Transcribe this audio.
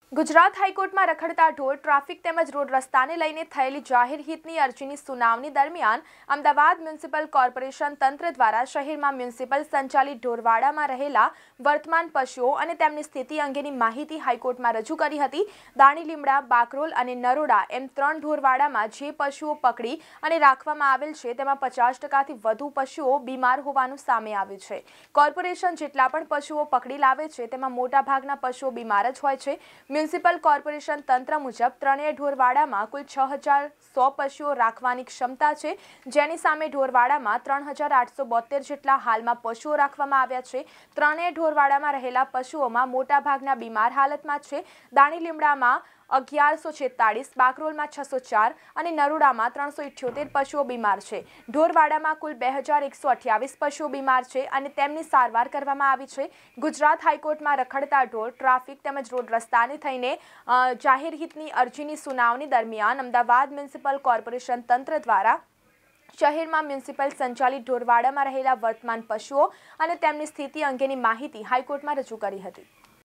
ગુજરાત હાઈકોર્ટમાં રખડતા ઢોર ટ્રાફિક તેમજ રોડ રસ્તાને લઈને થયેલી જાહેર હિતની અરજીની સુનાવણી દરમિયાન અમદાવાદ મ્યુનિસિપલ કોર્પોરેશન તંત્ર દ્વારા શહેરમાં મ્યુનિસિપલ સંચાલિત ઢોરવાડામાં રહેલા વર્તમાન પશુઓ અને તેમની સ્થિતિ અંગેની માહિતી હાઈકોર્ટમાં રજૂ કરી હતી। દાણીલીમડા, બાકરોલ અને નરોડા એમ 3 ઢોરવાડામાં જે પશુઓ પકડી અને રાખવામાં આવેલ છે તેમાં 50%થી વધુ પશુઓ બીમાર હોવાનું સામે આવ્યું છે। કોર્પોરેશન જેટલા પણ પશુઓ પકડી લાવે છે તેમાં મોટાભાગના પશુઓ બીમાર જ હોય છે। મ્યુનિસિપલ કોર્પોરેશન તંત્ર મુજબ ત્રણેય ઢોરવાડામાં કુલ 6100 પશુઓ રાખવાની ક્ષમતા છે, જેની સામે ઢોરવાડામાં 3872 જેટલા હાલમાં પશુઓ રાખવામાં આવ્યા છે। ત્રણેય ઢોરવાડામાં રહેલા પશુઓમાં મોટાભાગના બીમાર હાલતમાં છે। દાણીલીમડામાં 1146, બાકરોલમાં 604 અને નરોડામાં 378 પશુઓ બીમાર છે। ઢોરવાડામાં કુલ 2128 પશુઓ બીમાર છે અને તેમની સારવાર કરવામાં આવી છે। ગુજરાત હાઈકોર્ટમાં રખડતા ઢોર ટ્રાફિક તેમજ રોડ રસ્તાને થઈને જાહેર હિતની અરજીની સુનાવણી દરમિયાન અમદાવાદ મ્યુનિસિપલ કોર્પોરેશન તંત્ર દ્વારા શહેરમાં મ્યુનિસિપલ સંચાલિત ઢોરવાડામાં રહેલા વર્તમાન પશુઓ અને તેમની સ્થિતિ અંગેની માહિતી હાઈકોર્ટમાં રજૂ કરી હતી।